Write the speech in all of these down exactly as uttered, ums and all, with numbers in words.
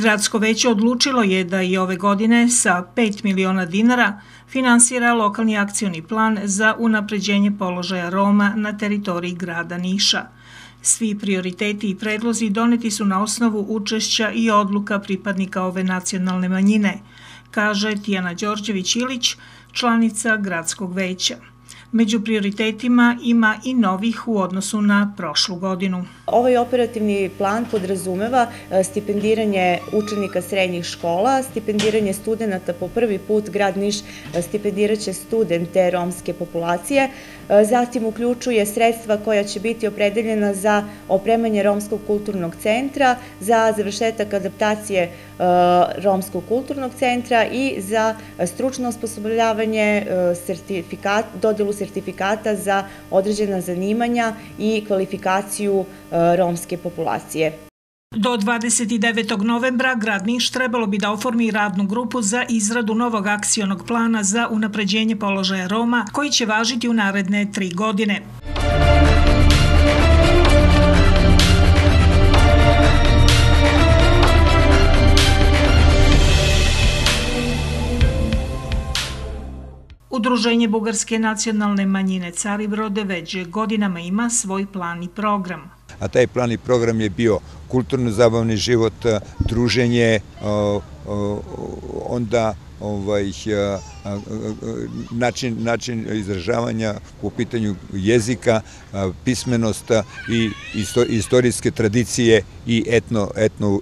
Gradsko veće odlučilo je da i ove godine sa pet miliona dinara finansira lokalni akcioni plan za unapređenje položaja Roma na teritoriji grada Niša. Svi prioriteti i predlozi doneti su na osnovu učešća i odluka pripadnika ove nacionalne manjine, kaže Tijana Đorđević-Ilić, članica Gradskog veća. Među prioritetima ima i novih u odnosu na prošlu godinu. Ovaj operativni plan podrazumeva stipendiranje učenika srednjih škola, stipendiranje studenta po prvi put grad Niš stipendiraće studente romske populacije, zatim uključuje sredstva koja će biti opredeljena za opremanje Romskog kulturnog centra, za završetak adaptacije Romskog kulturnog centra i za stručno osposobljavanje, dodelu sertifikata za određena zanimanja i kvalifikaciju romske populacije. Do dvadeset devetog novembra grad Niš trebalo bi da oformi radnu grupu za izradu novog akcionog plana za unapređenje položaja Roma, koji će važiti u naredne tri godine. Udruženje Bugarske nacionalne manjine Caribrode već godinama ima svoj plan i program. A taj plan i program je bio kulturno-zabavni život, druženje, onda način izražavanja po pitanju jezika, pismenost i istorijske tradicije i etno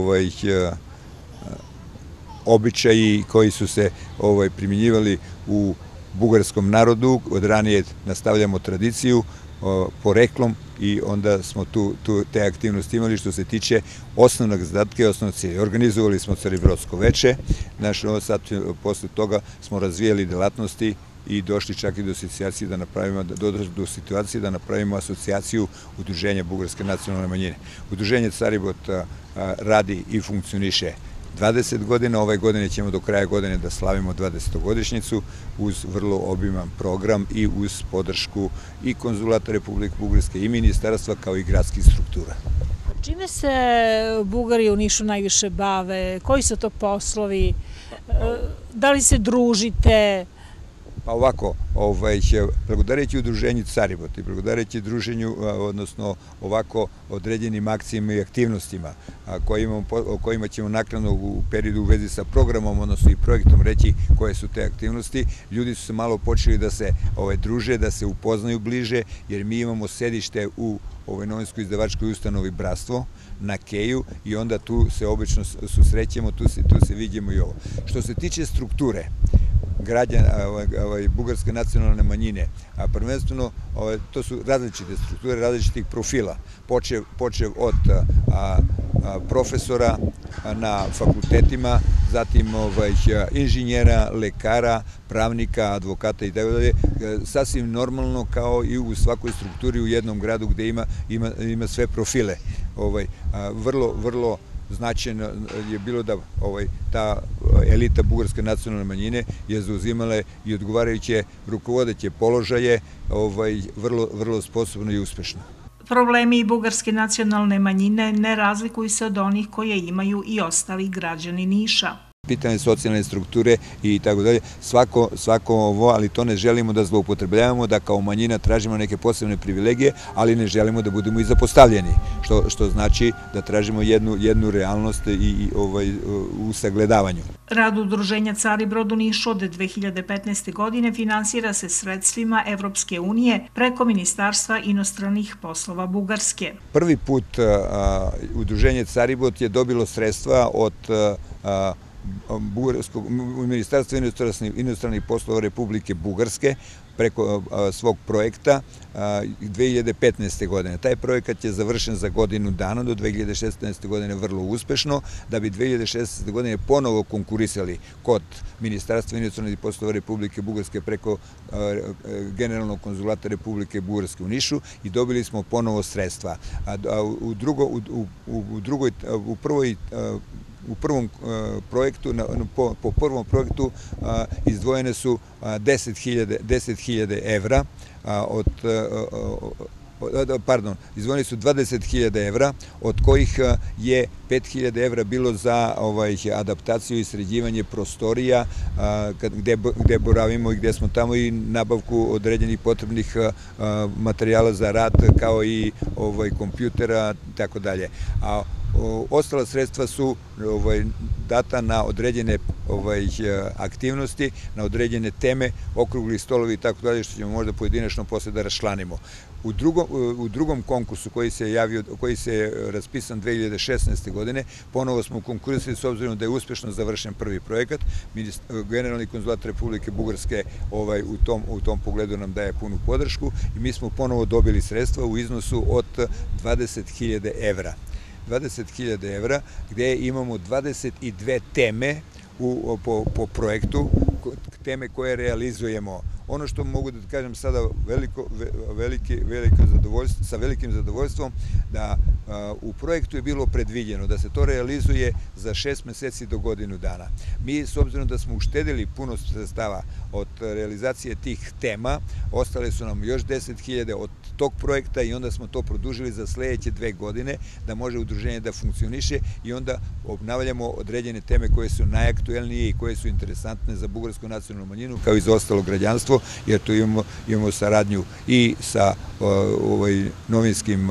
običaji koji su se primjenjivali u bugarskom narodu. Od ranije nastavljamo tradiciju poreklom i onda smo tu te aktivnosti imali. Što se tiče osnovnog zadatka i osnovnog cilja, organizovali smo Caribrodsko veče, sad posle toga smo razvijali delatnosti i došli čak i do situacije da napravimo, do situacije da napravimo asocijaciju Udruženja Bugarske nacionalne manjine. Udruženje Caribrod radi i funkcioniše dvadeset godina, ove godine ćemo do kraja godine da slavimo dvadesetogodišnjicu uz vrlo obiman program i uz podršku i konzulata Republike Bugarske i ministarstva kao i gradskih struktura. Čime se Bugari u Nišu najviše bave? Koji su to poslovi? Da li se družite? Pa ovako, blagodareći udruženju Caribrod i blagodareći druženju, odnosno ovako određenim akcijama i aktivnostima o kojima ćemo naknadno u periodu u vezi sa programom, odnosno i projektom reći koje su te aktivnosti, ljudi su se malo počeli da se druže, da se upoznaju bliže, jer mi imamo sedište u novinsko-izdavačkoj ustanovi Bratstvo na Keju i onda tu se obično susrećemo, tu se vidimo i ovo. Što se tiče strukture građana Bugarske nacionalne manjine, a prvenstveno to su različite strukture, različitih profila, počev od profesora na fakultetima, zatim inženjera, lekara, pravnika, advokata i tako dalje, sasvim normalno kao i u svakoj strukturi u jednom gradu gde ima sve profile. Vrlo, vrlo značajno je bilo da ta elita Bugarske nacionalne manjine je zauzimala i odgovarajuće rukovodeće položaje, vrlo sposobno i uspešno. Problemi Bugarske nacionalne manjine ne razlikuju se od onih koje imaju i ostali građani Niša. Pitanje socijalne strukture i tako dalje, svako ovo, ali to ne želimo da zloupotrebljavamo, da kao manjina tražimo neke posebne privilegije, ali ne želimo da budemo i zapostavljeni, što znači da tražimo jednu realnost u sagledavanju. Rad udruženja Caribrod u Nišu od dve hiljade petnaeste. godine finansira se sredstvima Evropske unije preko Ministarstva inostranih poslova Bugarske. Prvi put udruženje Caribrod je dobilo sredstva od Ministarstva inostranih poslova Republike Bugarske preko svog projekta dve hiljade petnaeste. godine. Taj projekat je završen za godinu dana, do dve hiljade šesnaeste. godine vrlo uspešno, da bi dve hiljade šesnaeste. godine ponovo konkurisali kod Ministarstva inostranih poslova Republike Bugarske preko Generalnog konzulata Republike Bugarske u Nišu i dobili smo ponovo sredstva. U prvoj U prvom projektu, po prvom projektu izdvojene su deset hiljada evra pardon, izdvojeni su dvadeset hiljada evra, od kojih je pet hiljada evra bilo za adaptaciju i sređivanje prostorija gde boravimo i gde smo tamo i nabavku određenih potrebnih materijala za rad, kao i kompjutera i tako dalje. A ostala sredstva su data na određene aktivnosti, na određene teme, okrugli stolovi i tako dalje, što ćemo možda pojedinačno posle da raščlanimo. U drugom konkursu koji se javio, koji se raspisan dve hiljade šesnaeste. godine, ponovo smo konkurisali s obzirom da je uspešno završen prvi projekat. Generalni konzulat Republike Bugarske u tom pogledu nam daje punu podršku i mi smo ponovo dobili sredstva u iznosu od dvadeset hiljada evra. dvadeset hiljada evra, gde imamo dvadeset dve teme po projektu, teme koje realizujemo. Ono što mogu da kažem sada sa velikim zadovoljstvom, da u projektu je bilo predviđeno da se to realizuje za šest meseci do godinu dana. Mi, s obzirom da smo uštedili puno sredstava od realizacije tih tema, ostale su nam još deset hiljada od tog projekta i onda smo to produžili za sledeće dve godine, da može udruženje da funkcioniše i onda obnavljamo određene teme koje su najaktuelnije i koje su interesantne za bugarsku nacionalnu manjinu, kao i za ostalo građanstvo, jer tu imamo saradnju i sa novinskim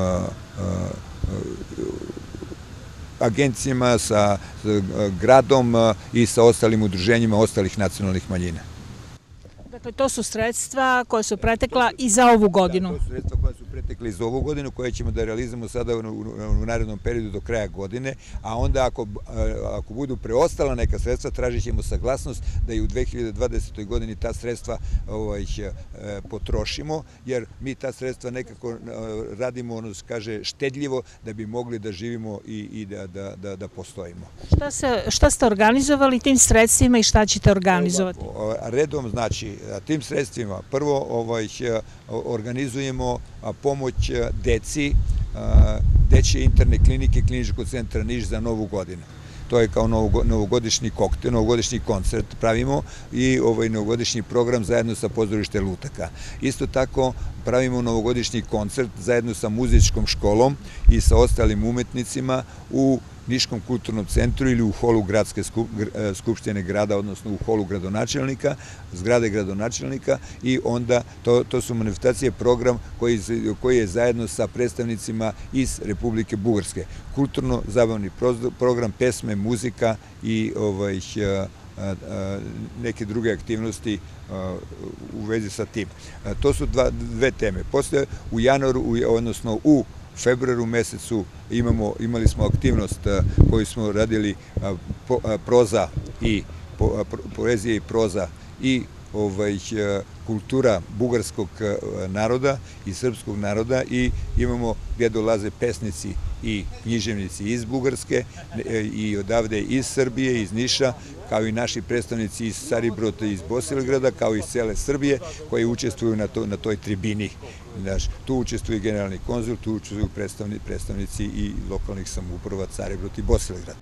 agencijama, sa gradom i sa ostalim udruženjima ostalih nacionalnih manjina. Dakle, to su sredstva koje su pretekla i za ovu godinu. Da, to su sredstva koje su pretekla i za ovu godinu, koje ćemo da realizujemo sada u narednom periodu do kraja godine, a onda ako budu preostala neka sredstva, tražit ćemo saglasnost da i u dve hiljade dvadesetoj. godini ta sredstva potrošimo, jer mi ta sredstva nekako radimo, ono se kaže, štedljivo, da bi mogli da živimo i da postojimo. Šta ste organizovali tim sredstvima i šta ćete organizovati? Redom, znači, tim sredstvima prvo organizujemo pomoć deci, dečje interne klinike Kliničkog centra Niš za Novu godinu. To je kao novogodišnji koktel, novogodišnji koncert pravimo i novogodišnji program zajedno sa pozorište Lutaka. Isto tako pravimo novogodišnji koncert zajedno sa muzičkom školom i sa ostalim umetnicima u Niškom kulturnom centru ili u holu Gradske skupštine grada, odnosno u holu gradonačelnika, zgrade gradonačelnika, i onda to su manifestacije, program koji je zajedno sa predstavnicima iz Republike Bugarske. Kulturno-zabavni program, pesme, muzika i neke druge aktivnosti u vezi sa tim. To su dve teme. Posle u januaru, odnosno u februaru mesecu imali smo aktivnost koju smo radili, proza i poezija i proza i kultura bugarskog naroda i srpskog naroda, i imamo gdje dolaze pesnici i književnici iz Bugarske i odavde iz Srbije, iz Niša, kao i naši predstavnici iz Saribrota i iz Bosilegrada, kao i iz cele Srbije, koji učestvuju na toj tribini. Tu učestvuju generalni konzul, tu učestvuju predstavnici i lokalnih samouprava Caribrot i Bosilegrad.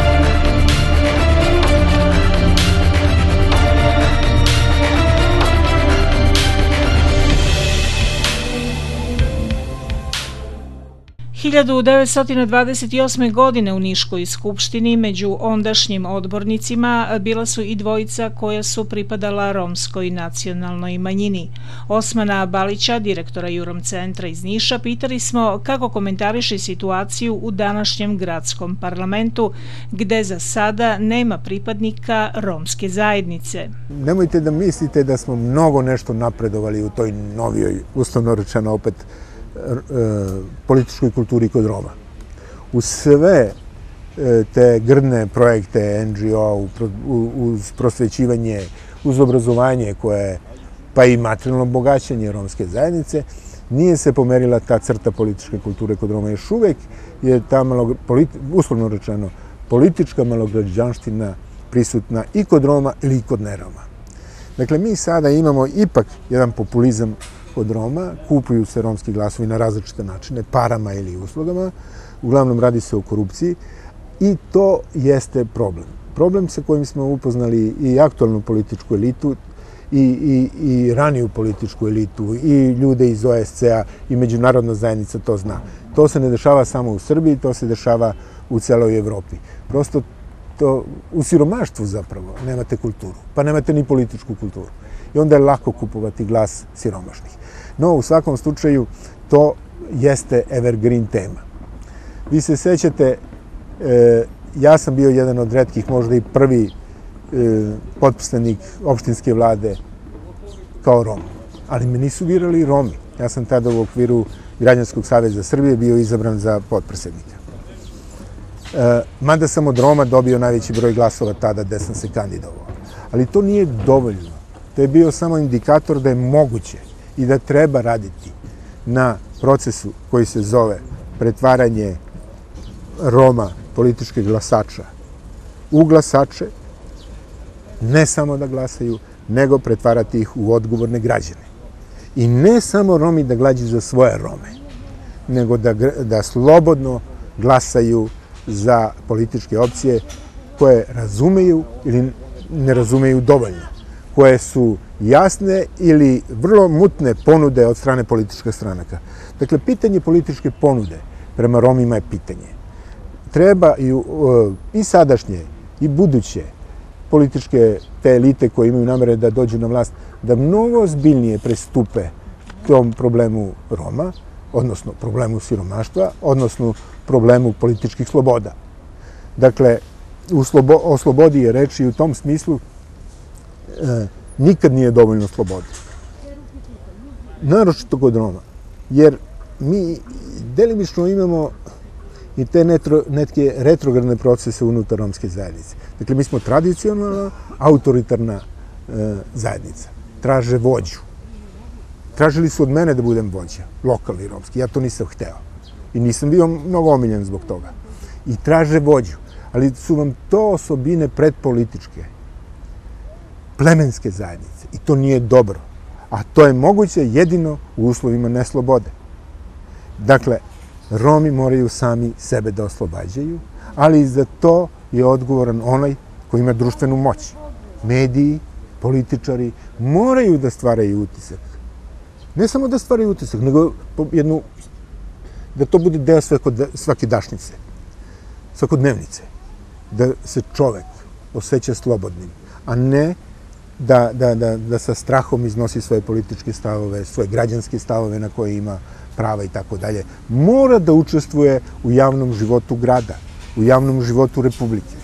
hiljadu devetsto dvadeset osme. godine u Niškoj skupštini među ondašnjim odbornicima bila su i dvojica koja su pripadala romskoj nacionalnoj manjini. Osmana Balića, direktora Jurom centra iz Niša, pitali smo kako komentariše situaciju u današnjem gradskom parlamentu, gde za sada nema pripadnika romske zajednice. Nemojte da mislite da smo mnogo nešto napredovali u toj novijoj, uslovno rečeno opet, političkoj kulturi kod Roma. Uz sve te grdne projekte en dži o, uz prosvećivanje, uz obrazovanje koje, pa i materijalno bogaćenje romske zajednice, nije se pomerila ta crta političke kulture kod Roma. Još uvek je ta, uslovno rečeno, politička malograđanština prisutna i kod Roma ili i kod neroma. Dakle, mi sada imamo ipak jedan populizam kod Roma, kupuju se romski glasovi na različite načine, parama ili uslugama, uglavnom radi se o korupciji, i to jeste problem. Problem sa kojim smo upoznali i aktualnu političku elitu i, i, i raniju političku elitu, i ljude iz O S C-a, i međunarodna zajednica to zna. To se ne dešava samo u Srbiji, to se dešava u celoj Evropi. Prosto to, u siromaštvu zapravo nemate kulturu, pa nemate ni političku kulturu. I onda je lako kupovati glas siromašnih. No, u svakom slučaju, to jeste evergreen tema. Vi se sećate, e, ja sam bio jedan od retkih, možda i prvi e, potpisnik opštinske vlade kao Rom. Ali me nisu birali Romi. Ja sam tada u okviru Građanskog saveza Srbije bio izabran za potpredsednika. E, mada sam od Roma dobio najveći broj glasova tada gde sam se kandidovao. Ali to nije dovoljno. To je bio samo indikator da je moguće i da treba raditi na procesu koji se zove pretvaranje Roma, političkih glasača, u glasače, ne samo da glasaju, nego pretvarati ih u odgovorne građane. I ne samo Romi da glasaju za svoje Rome, nego da, da slobodno glasaju za političke opcije koje razumeju ili ne razumeju dovoljno, koje su jasne ili vrlo mutne ponude od strane političkih stranaka. Dakle, pitanje političke ponude prema Romima je pitanje. Treba i, i sadašnje i buduće političke te elite koje imaju namere da dođu na vlast, da mnogo ozbiljnije prestupe tom problemu Roma, odnosno problemu siromaštva, odnosno problemu političkih sloboda. Dakle, u slobo, o slobodi je reč i u tom smislu e, nikad nije dovoljno slobode. Naročito kod Roma, jer mi delimično imamo i te netro, netke retrogradne procese unutar romske zajednice. Dakle, mi smo tradicionalna, autoritarna e, zajednica. Traže vođu. Tražili su od mene da budem vođa, lokalni romski. Ja to nisam hteo. I nisam bio mnogo omiljen zbog toga. I traže vođu. Ali su vam to osobine predpolitičke, plemenske zajednice. I to nije dobro. A to je moguće jedino u uslovima neslobode. Dakle, Romi moraju sami sebe da oslobađaju, ali za to je odgovoran onaj koji ima društvenu moć. Mediji, političari moraju da stvaraju utisak. Ne samo da stvaraju utisak, nego jednu, da to bude deo svake dašnice, svakodnevnice. Da se čovek osjeća slobodnim, a ne da, da, da, da sa strahom iznosi svoje političke stavove, svoje građanske stavove na koje ima prava i tako dalje. Mora da učestvuje u javnom životu grada, u javnom životu Republike.